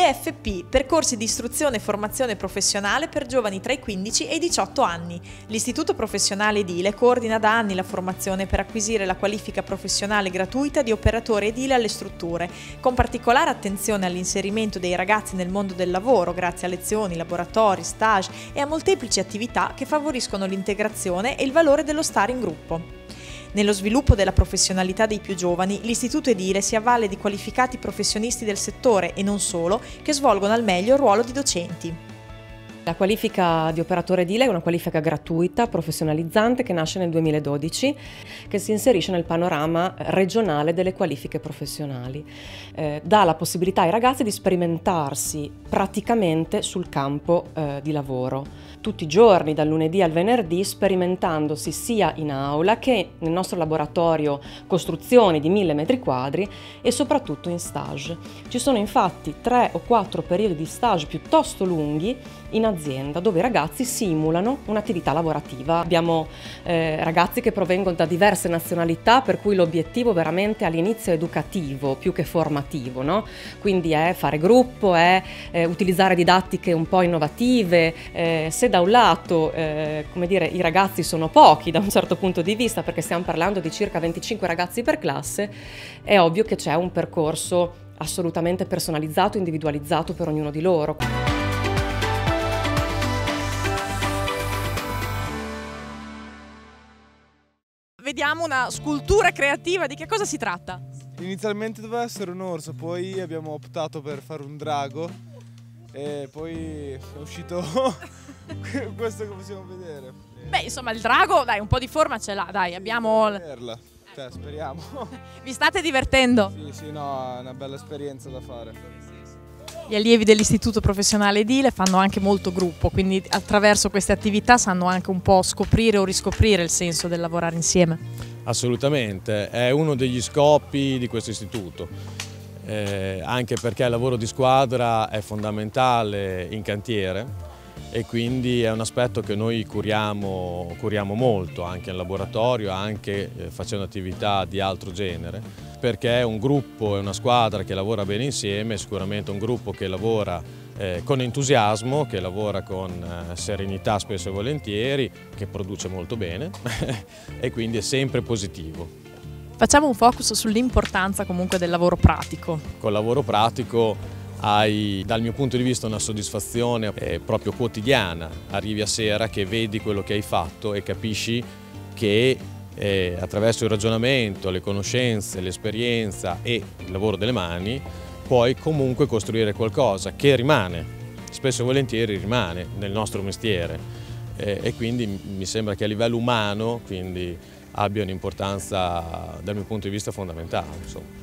PFP, percorsi di istruzione e formazione professionale per giovani tra i 15 e i 18 anni. L'Istituto Professionale Edile coordina da anni la formazione per acquisire la qualifica professionale gratuita di operatore edile alle strutture, con particolare attenzione all'inserimento dei ragazzi nel mondo del lavoro grazie a lezioni, laboratori, stage e a molteplici attività che favoriscono l'integrazione e il valore dello stare in gruppo. Nello sviluppo della professionalità dei più giovani, l'Istituto Edile si avvale di qualificati professionisti del settore e non solo, che svolgono al meglio il ruolo di docenti. La qualifica di operatore edile è una qualifica gratuita, professionalizzante, che nasce nel 2012, che si inserisce nel panorama regionale delle qualifiche professionali. Dà la possibilità ai ragazzi di sperimentarsi praticamente sul campo di lavoro, tutti i giorni, dal lunedì al venerdì, sperimentandosi sia in aula che nel nostro laboratorio costruzioni di 1000 metri quadri e soprattutto in stage. Ci sono infatti 3 o 4 periodi di stage piuttosto lunghi in azienda dove i ragazzi simulano un'attività lavorativa. Abbiamo ragazzi che provengono da diverse nazionalità, per cui l'obiettivo veramente all'inizio è educativo più che formativo, no? Quindi è fare gruppo, è utilizzare didattiche un po' innovative. Se da un lato come dire, i ragazzi sono pochi da un certo punto di vista, perché stiamo parlando di circa 25 ragazzi per classe, è ovvio che c'è un percorso assolutamente personalizzato, individualizzato per ognuno di loro. Vediamo una scultura creativa, di che cosa si tratta? Inizialmente doveva essere un orso, poi abbiamo optato per fare un drago e poi è uscito questo che possiamo vedere. Beh, insomma, il drago, dai, un po' di forma ce l'ha, dai, abbiamo... Cioè, speriamo. Vi state divertendo? Sì, no, è una bella esperienza da fare. Gli allievi dell'Istituto Professionale Edile fanno anche molto gruppo, quindi attraverso queste attività sanno anche un po' scoprire o riscoprire il senso del lavorare insieme. Assolutamente, è uno degli scopi di questo istituto, anche perché il lavoro di squadra è fondamentale in cantiere e quindi è un aspetto che noi curiamo molto anche in laboratorio, anche facendo attività di altro genere, perché è un gruppo, è una squadra che lavora bene insieme, è sicuramente un gruppo che lavora con entusiasmo, che lavora con serenità spesso e volentieri, che produce molto bene e quindi è sempre positivo. Facciamo un focus sull'importanza comunque del lavoro pratico. Col lavoro pratico hai, dal mio punto di vista, una soddisfazione proprio quotidiana. Arrivi a sera che vedi quello che hai fatto e capisci che attraverso il ragionamento, le conoscenze, l'esperienza e il lavoro delle mani puoi comunque costruire qualcosa che rimane, spesso e volentieri rimane nel nostro mestiere e quindi mi sembra che a livello umano quindi abbia un'importanza dal mio punto di vista fondamentale, insomma.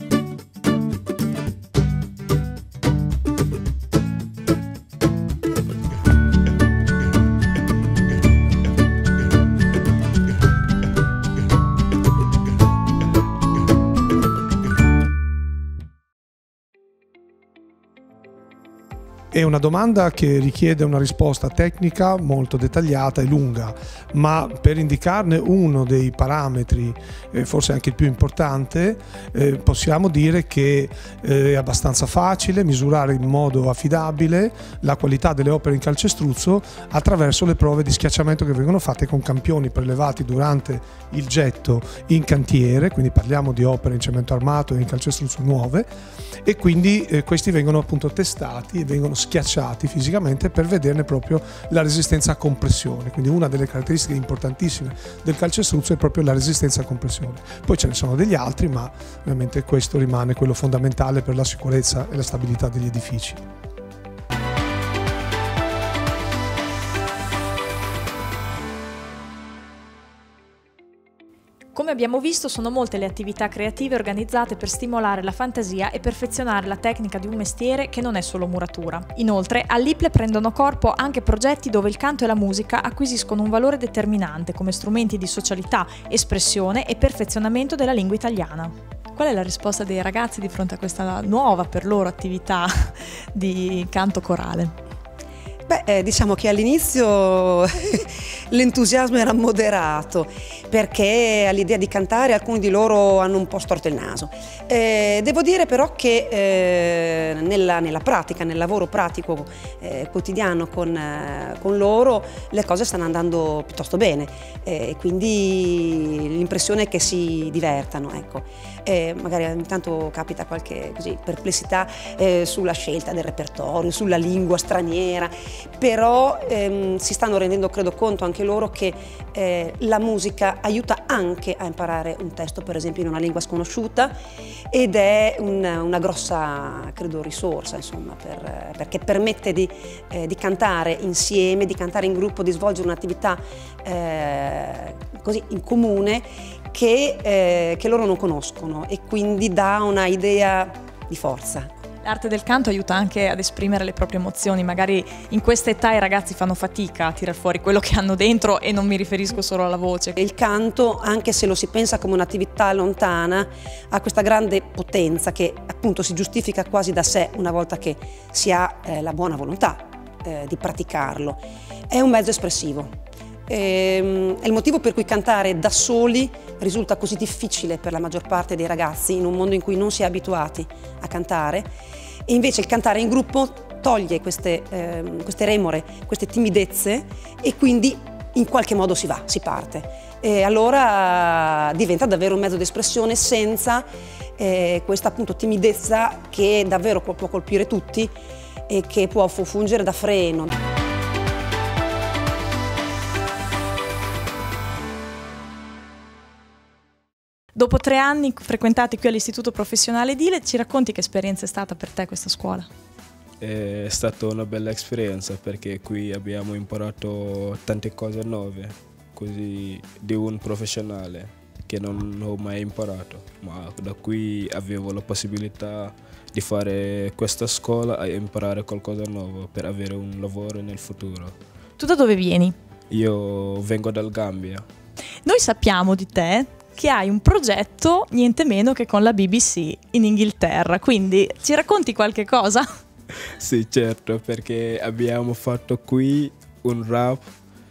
È una domanda che richiede una risposta tecnica molto dettagliata e lunga, ma per indicarne uno dei parametri, forse anche il più importante, possiamo dire che è abbastanza facile misurare in modo affidabile la qualità delle opere in calcestruzzo attraverso le prove di schiacciamento che vengono fatte con campioni prelevati durante il getto in cantiere, quindi parliamo di opere in cemento armato e in calcestruzzo nuove, e quindi questi vengono appunto testati e vengono schiacciati fisicamente per vederne proprio la resistenza a compressione. Quindi una delle caratteristiche importantissime del calcestruzzo è proprio la resistenza a compressione. Poi ce ne sono degli altri, ma ovviamente questo rimane quello fondamentale per la sicurezza e la stabilità degli edifici. Come abbiamo visto, sono molte le attività creative organizzate per stimolare la fantasia e perfezionare la tecnica di un mestiere che non è solo muratura. Inoltre, all'IPLE prendono corpo anche progetti dove il canto e la musica acquisiscono un valore determinante come strumenti di socialità, espressione e perfezionamento della lingua italiana. Qual è la risposta dei ragazzi di fronte a questa nuova per loro attività di canto corale? Diciamo che all'inizio l'entusiasmo era moderato, perché all'idea di cantare alcuni di loro hanno un po' storto il naso. Devo dire però che nella pratica, nel lavoro pratico quotidiano con loro, le cose stanno andando piuttosto bene, quindi l'impressione è che si divertano, ecco. Magari ogni tanto capita qualche perplessità sulla scelta del repertorio, sulla lingua straniera, però si stanno rendendo, credo, conto anche loro che la musica aiuta anche a imparare un testo, per esempio, in una lingua sconosciuta, ed è una grossa, credo, risorsa, insomma, perché permette di cantare insieme, di cantare in gruppo, di svolgere un'attività così in comune che loro non conoscono, e quindi dà una idea di forza. L'arte del canto aiuta anche ad esprimere le proprie emozioni, magari in questa età i ragazzi fanno fatica a tirar fuori quello che hanno dentro, e non mi riferisco solo alla voce. Il canto, anche se lo si pensa come un'attività lontana, ha questa grande potenza che appunto si giustifica quasi da sé una volta che si ha la buona volontà di praticarlo. È un mezzo espressivo. È il motivo per cui cantare da soli risulta così difficile per la maggior parte dei ragazzi in un mondo in cui non si è abituati a cantare, e invece il cantare in gruppo toglie queste remore, queste timidezze, e quindi in qualche modo si parte. E allora diventa davvero un mezzo di espressione senza questa appunto timidezza che davvero può colpire tutti e che può fungere da freno. Dopo 3 anni frequentati qui all'Istituto Professionale Edile, ci racconti che esperienza è stata per te questa scuola? È stata una bella esperienza, perché qui abbiamo imparato tante cose nuove, così di un professionale che non ho mai imparato, ma da qui avevo la possibilità di fare questa scuola e imparare qualcosa nuovo per avere un lavoro nel futuro. Tu da dove vieni? Io vengo dal Gambia. Noi sappiamo di te che hai un progetto niente meno che con la BBC in Inghilterra, quindi ci racconti qualche cosa? Sì, certo, perché abbiamo fatto qui un rap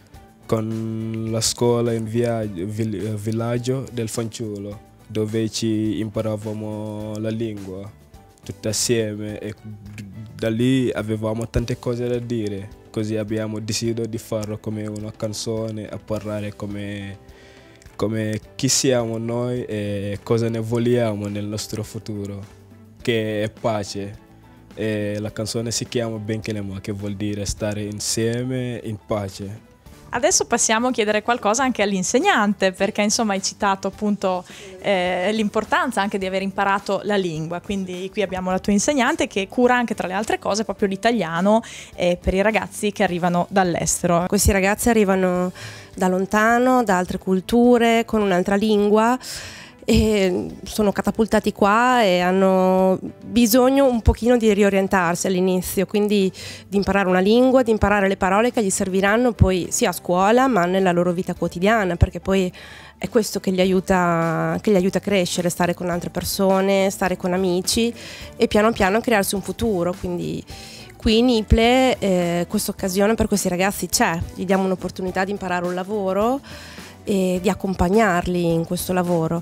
con la scuola in villaggio del fanciullo, dove ci imparavamo la lingua tutti assieme, e da lì avevamo tante cose da dire, così abbiamo deciso di farlo come una canzone, a parlare come chi siamo noi e cosa ne vogliamo nel nostro futuro, che è pace. E la canzone si chiama Benkelema, che vuol dire stare insieme in pace. Adesso passiamo a chiedere qualcosa anche all'insegnante, perché insomma hai citato appunto l'importanza anche di aver imparato la lingua, quindi qui abbiamo la tua insegnante che cura anche, tra le altre cose, proprio l'italiano per i ragazzi che arrivano dall'estero. Questi ragazzi arrivano da lontano, da altre culture, con un'altra lingua, e sono catapultati qua e hanno bisogno un pochino di riorientarsi all'inizio, quindi di imparare una lingua, di imparare le parole che gli serviranno poi sia a scuola ma nella loro vita quotidiana, perché poi è questo che gli aiuta a crescere, stare con altre persone, stare con amici e piano piano crearsi un futuro. Quindi qui in IPLE questa occasione per questi ragazzi c'è, gli diamo un'opportunità di imparare un lavoro e di accompagnarli in questo lavoro.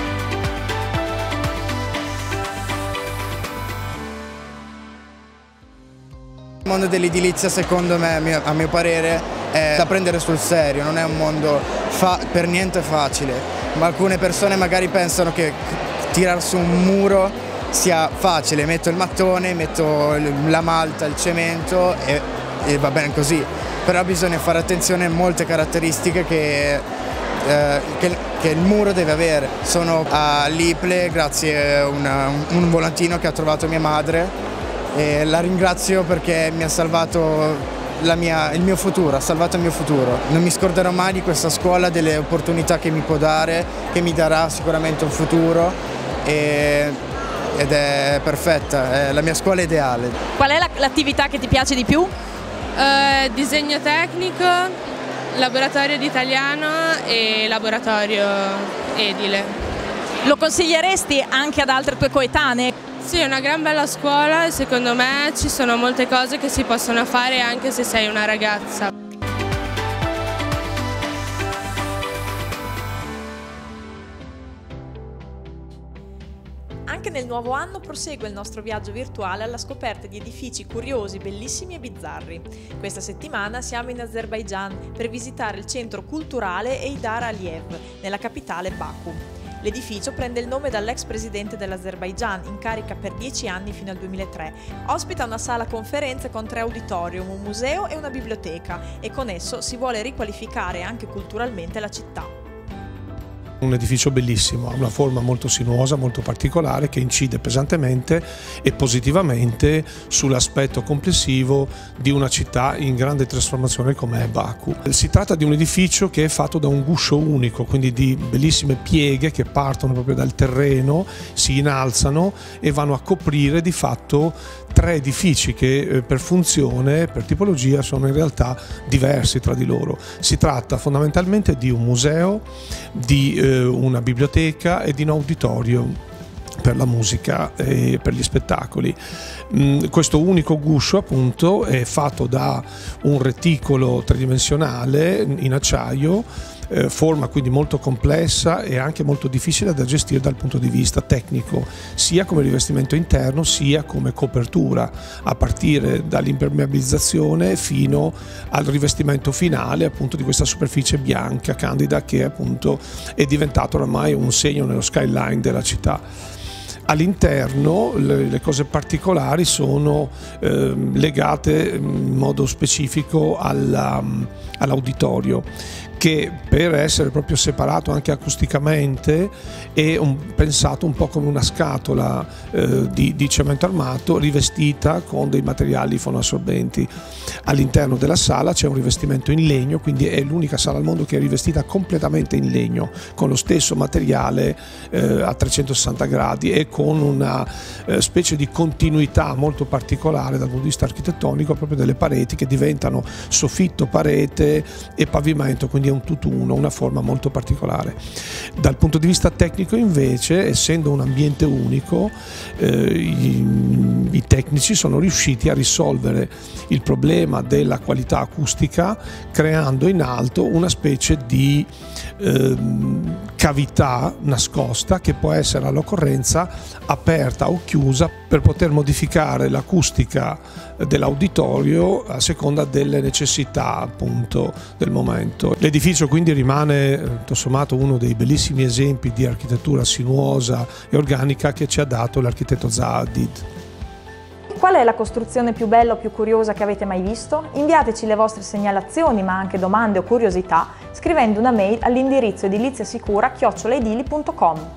Il mondo dell'edilizia, secondo me, a mio parere, è da prendere sul serio, non è un mondo per niente facile, ma alcune persone magari pensano che tirar su un muro sia facile, metto il mattone, metto la malta, il cemento e va bene così, però bisogna fare attenzione a molte caratteristiche che il muro deve avere. Sono all'IPLE grazie a un volantino che ha trovato mia madre, e la ringrazio perché mi ha salvato il mio futuro, ha salvato il mio futuro. Non mi scorderò mai di questa scuola, delle opportunità che mi può dare, che mi darà sicuramente un futuro, ed è perfetta, è la mia scuola ideale. Qual è l'attività che ti piace di più? Disegno tecnico, laboratorio di italiano e laboratorio edile. Lo consiglieresti anche ad altre tue coetanee? Sì, è una gran bella scuola e secondo me ci sono molte cose che si possono fare anche se sei una ragazza. Anche nel nuovo anno prosegue il nostro viaggio virtuale alla scoperta di edifici curiosi, bellissimi e bizzarri. Questa settimana siamo in Azerbaigian per visitare il centro culturale Heydar Aliyev, nella capitale Baku. L'edificio prende il nome dall'ex presidente dell'Azerbaigian, in carica per 10 anni fino al 2003. Ospita una sala conferenze con 3 auditorium, un museo e una biblioteca, e con esso si vuole riqualificare anche culturalmente la città. Un edificio bellissimo, ha una forma molto sinuosa, molto particolare, che incide pesantemente e positivamente sull'aspetto complessivo di una città in grande trasformazione come è Baku. Si tratta di un edificio che è fatto da un guscio unico, quindi di bellissime pieghe che partono proprio dal terreno, si innalzano e vanno a coprire di fatto 3 edifici che per funzione, per tipologia, sono in realtà diversi tra di loro. Si tratta fondamentalmente di un museo, di una biblioteca e di un auditorium per la musica e per gli spettacoli. Questo unico guscio appunto è fatto da un reticolo tridimensionale in acciaio, forma quindi molto complessa e anche molto difficile da gestire dal punto di vista tecnico, sia come rivestimento interno sia come copertura, a partire dall'impermeabilizzazione fino al rivestimento finale appunto di questa superficie bianca candida che appunto è diventato oramai un segno nello skyline della città. All'interno le cose particolari sono legate in modo specifico all'auditorio, che per essere proprio separato anche acusticamente è pensato un po' come una scatola di cemento armato rivestita con dei materiali fonoassorbenti. All'interno della sala c'è un rivestimento in legno, quindi è l'unica sala al mondo che è rivestita completamente in legno, con lo stesso materiale a 360 gradi e con una specie di continuità molto particolare dal punto di vista architettonico proprio delle pareti, che diventano soffitto, parete e pavimento, quindi è un tutt'uno, una forma molto particolare. Dal punto di vista tecnico invece, essendo un ambiente unico, i tecnici sono riusciti a risolvere il problema della qualità acustica creando in alto una specie di cavità nascosta che può essere all'occorrenza aperta o chiusa per poter modificare l'acustica dell'auditorio a seconda delle necessità appunto del momento. L'edificio quindi rimane tutto sommato uno dei bellissimi esempi di architettura sinuosa e organica che ci ha dato l'architetto Zaha Hadid. Qual è la costruzione più bella o più curiosa che avete mai visto? Inviateci le vostre segnalazioni, ma anche domande o curiosità, scrivendo una mail all'indirizzo ediliziasicura@edili.com.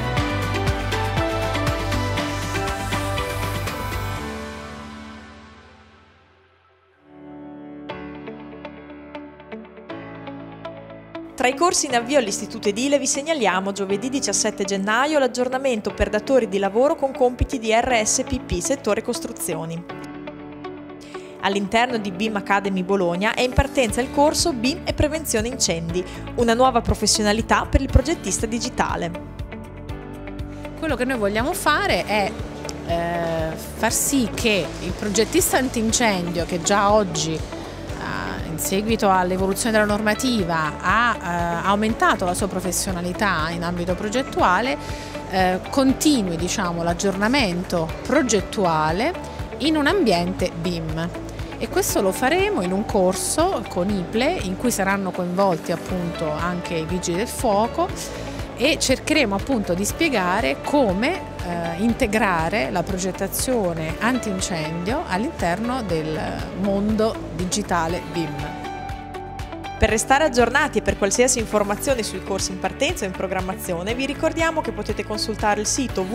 Tra i corsi in avvio all'Istituto Edile vi segnaliamo giovedì 17 gennaio l'aggiornamento per datori di lavoro con compiti di RSPP, settore costruzioni. All'interno di BIM Academy Bologna è in partenza il corso BIM e prevenzione incendi, una nuova professionalità per il progettista digitale. Quello che noi vogliamo fare è far sì che il progettista antincendio, che già oggi in seguito all'evoluzione della normativa ha aumentato la sua professionalità in ambito progettuale, continui l'aggiornamento progettuale in un ambiente BIM. E questo lo faremo in un corso con IPLE in cui saranno coinvolti appunto anche i vigili del fuoco e cercheremo appunto di spiegare come integrare la progettazione antincendio all'interno del mondo digitale BIM. Per restare aggiornati e per qualsiasi informazione sui corsi in partenza o in programmazione vi ricordiamo che potete consultare il sito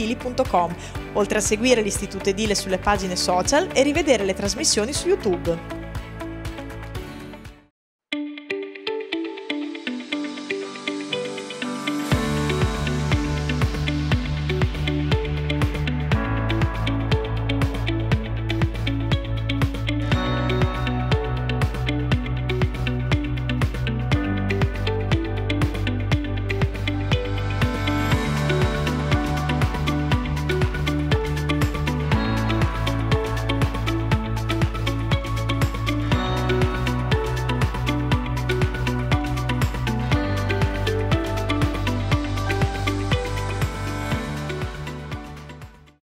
www.edili.com, oltre a seguire l'Istituto Edile sulle pagine social e rivedere le trasmissioni su YouTube.